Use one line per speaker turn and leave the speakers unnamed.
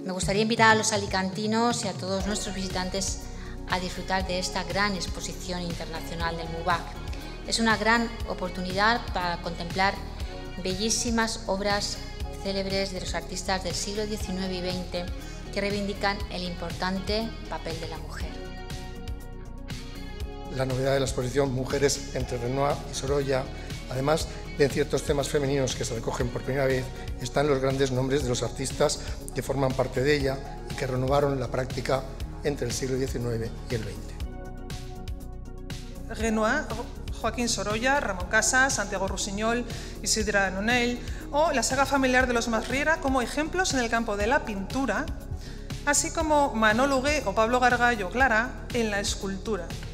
Me gustaría invitar a los alicantinos y a todos nuestros visitantes a disfrutar de esta gran exposición internacional del MUBAC. Es una gran oportunidad para contemplar bellísimas obras célebres de los artistas del siglo XIX y XX que reivindican el importante papel de la mujer.
La novedad de la exposición Mujeres entre Renoir y Sorolla, además de ciertos temas femeninos que se recogen por primera vez, están los grandes nombres de los artistas que forman parte de ella y que renovaron la práctica entre el siglo XIX y el XX.
Renoir, Joaquín Sorolla, Ramón Casas, Santiago Rusiñol, Isidre Nonell o la saga familiar de los Masriera como ejemplos en el campo de la pintura, así como Manol Huguet o Pablo Gargallo Clara en la escultura.